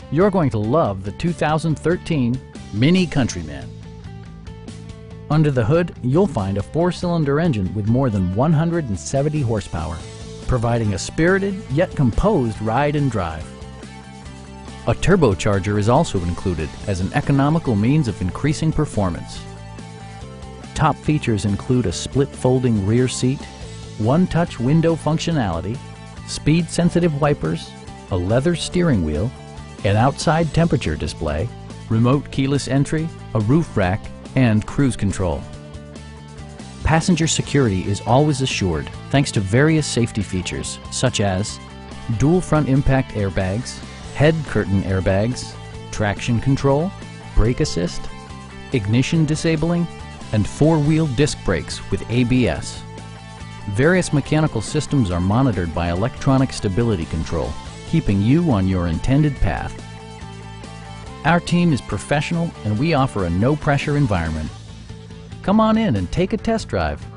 You're going to love the 2013 Mini Countryman. Under the hood, you'll find a 4-cylinder engine with more than 170 horsepower, providing a spirited yet composed ride and drive. A turbocharger is also included as an economical means of increasing performance. Top features include a split folding rear seat, one-touch window functionality, speed-sensitive wipers, a leather steering wheel, an outside temperature display, remote keyless entry, a roof rack, and cruise control. Passenger security is always assured thanks to various safety features such as dual front impact airbags, head curtain airbags, traction control, brake assist, ignition disabling, and 4-wheel disc brakes with ABS. Various mechanical systems are monitored by electronic stability control, keeping you on your intended path. Our team is professional and we offer a no-pressure environment. Come on in and take a test drive.